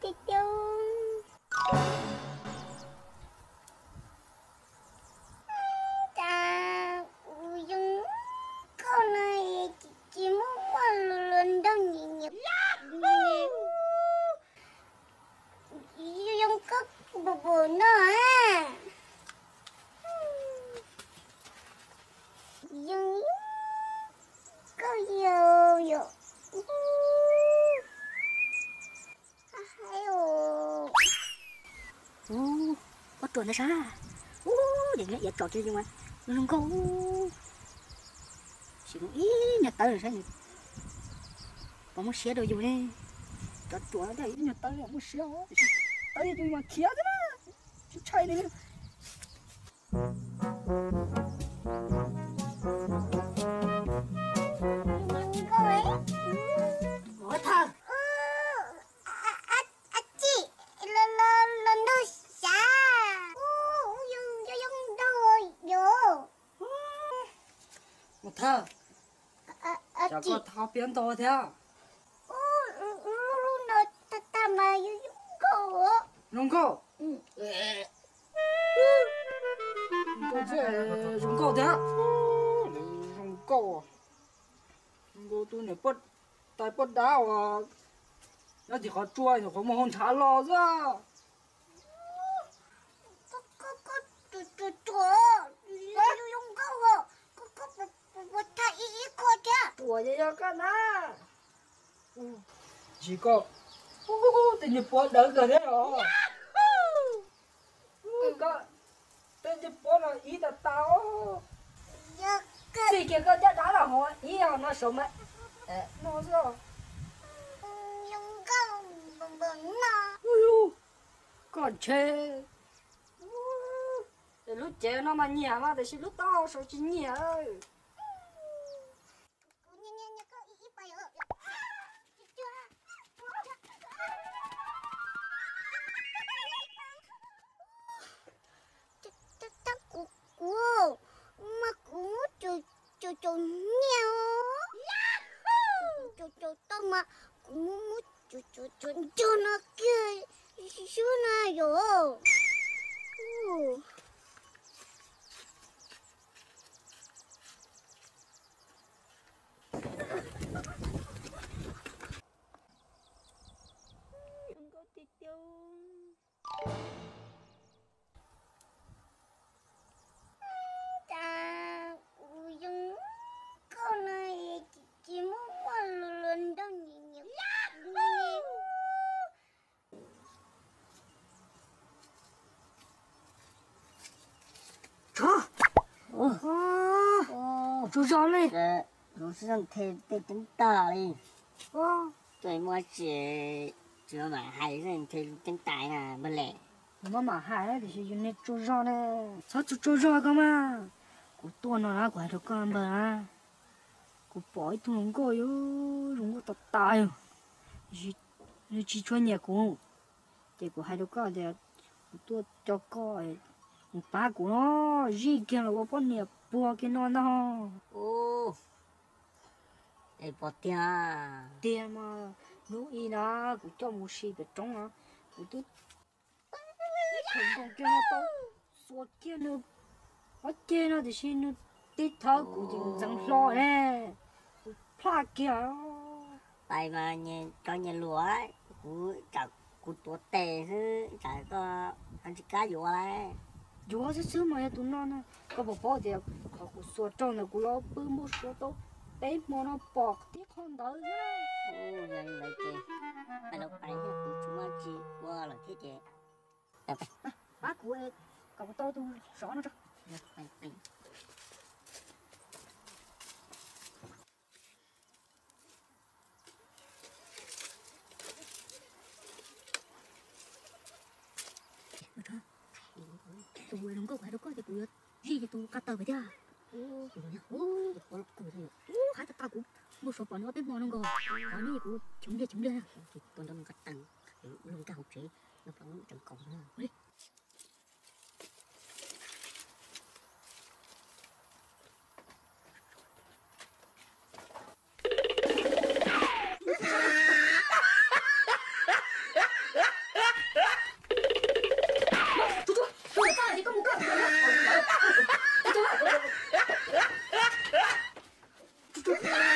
Tuần nó sao? Để nghe trò chơi nhưng mà nó không chỉ có ý nhặt tới rồi sao nhỉ? Có một xe đồ dùng đi, trò chuột nó thấy nhặt tới là một xe tới nhưng mà kia thế đó, chú chạy đi. Thơ chả có thao biến to thế à? Nó ta mà có Rồng câu có thể rồng câu thế à? Rồng câu à? Rồng câu tôi này bớt tay bớt đá à? Nó chỉ có chuối nó có một hòn chả lò ra. Chuối vậy cho con à? Chỉ có tình nhật bố đỡ cả thế rồi. Có tình nhật bố là ý là tao. Gì kia có chắc đã là họ ý là nó sống ấy. Nó sao? Còn chê. Để lúc chê nó mà nhẹ mà để lúc tao sao chỉ nhẹ ơi. Cho nhau cho tao mà cũng muốn cho nó kia xíu này rồi đừng có tiếc đâu. Chú gió lên. Chú sang thêm tính tờ đi. Tôi mua chỉ chưa mà hay rồi thêm tính tài là bên lẻ. Mà hai thì chỉ dùng chú gió này. Sao chú gió cơ mà? Cô tuần nó đã quay được con bà. Cô bỏ tôi không có yo, không có tật tài. Chỉ cho nhà cô. Để cô hai đứa con thì tôi cho coi. Ba của nó gì kia là có bao nhiêu bùa cái nó đó. Để bỏ tiền. Tiền mà nếu ý nó cũng cho một xí về trong nó, cũng tôi không còn kia nó to, số kia nó, ở kia nó thì xin nó tít thở cũng chỉ răng lo nè, phá kia. Tại mà nhà cho nhà lúa ấy, cũng tốt tệ chứ, chả có ăn chỉ cá vô này. Vô chứ mà tụi nó nè, có bỏ thì có cũng số trong là cũng lo bự một số to. Bé mà nó bọt tiếc không đỡ nữa. Nhân vậy chị. Bây giờ phải chúng ta chỉ qua là thế chị. Bác của em, cậu tôi rõ nó ra. Tôi không có phải đâu có thì tôi gì thì tôi cắt tờ vậy chứ. Hai ta cũng một số bọn nó biết mò nó gò, có như cũng chúng đi Thì tôi đang cắt tăng, lông cao chế, nó phẳng trong cổng nữa. Hãy subscribe cho kênh Ghiền Mì Gõ để không bỏ lỡ